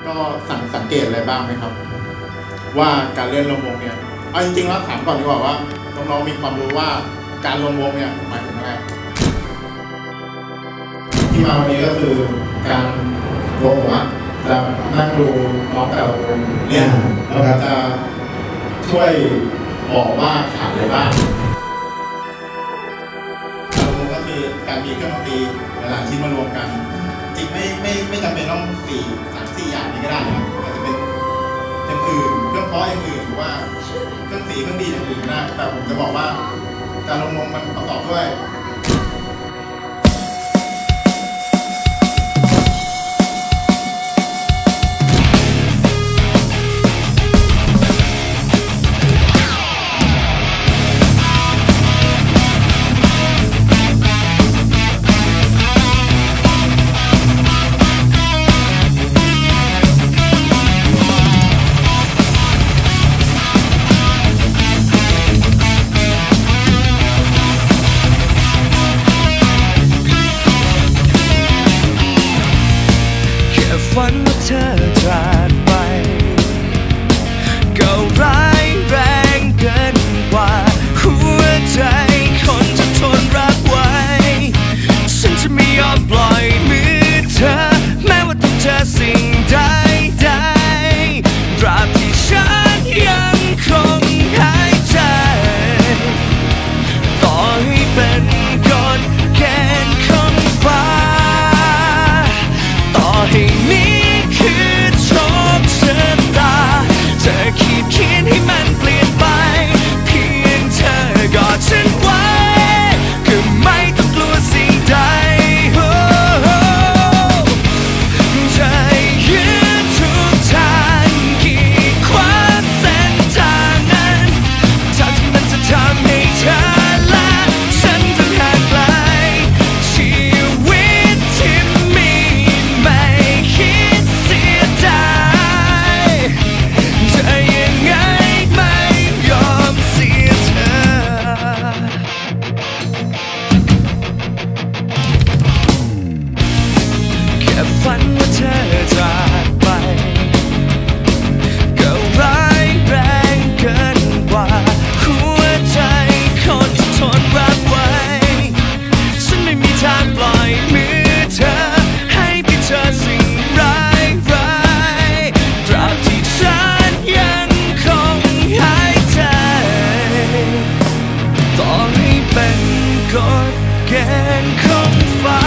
ก็สังเกตอะไรบ้างไหมครับว่าการเล่นรวมวงเนี่ยเอาจริงๆแล้วถามก่อนดีกว่าว่าน้องๆมีความรู้ว่าการรวมวงเนี่ยหมายถึงอะไรที่มาวันนี้ก็คือการรวมวงจะนั่งดูน้องแต่ละวงเนี่ยแล้วก็จะช่วยบอกว่าขาดอะไรบ้างการรวมวงก็คือการมีเครื่องดนตรีหลายๆชิ้นมารวมกันจริงไม่จำเป็นต้อง3-4 อย่างนี้ก็ได้ครับอาจจะเป็นอย่างอื่นเครื่องเพาะอย่างอื่นหรือว่าเครื่องสีเครื่องดีอย่างอื่นก็ได้แต่ผมจะบอกว่าการรวมวงมันประกอบด้วยฝันว่าเธอจากไปก็ร้ายแรงเกินกว่าหัวใจคนจะทนรักไว้ฉันจะไม่ยอมปล่อยมือเธอแม้ว่าต้องเจอสิ่งใดตราบที่ฉันยังคงหายใจต่อให้เป็นกฎเกณฑ์ของฟ้าต่อให้ขีดเขียนให้มันเปลี่ยนไปเพียงเธอกอดฉันไว้ก็ไม่ต้องกลัวสิ่งใดเธอยืนทุกทางกีดขวางเส้นทางนั้นทางที่มันจะทำให้เธอและฉันต้องห่างไกลชีวิตที่มีไม่คิดเสียดายฝันว่าเธอจากไปก็ร้ายแรงเกินกว่าหัวใจคนที่ทนรักไว้ฉันไม่มีทางปล่อยมือเธอให้ไปเจอสิ่งร้ายตราบที่ฉันยังคงหายใจต่อให้เป็นกฎเกณฑ์ของฟ้า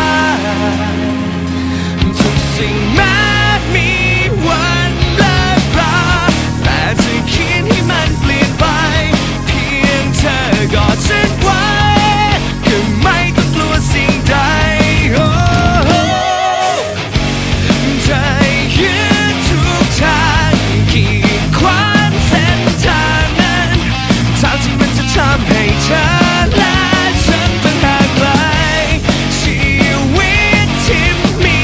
ทุกสิ่งแม้มีวันเลิกราแต่จะเขียนให้มันเปลี่ยนไปเพียงเธอกอดฉันไว้ก็ไม่ต้องกลัวสิ่งใดเธอยืนทุกทางกีดขวางเส้นทางนั้นทางที่มันจะทำให้เธอและฉันต้องห่างไกลชีวิตที่มี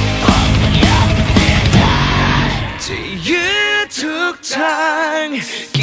ทุกทาง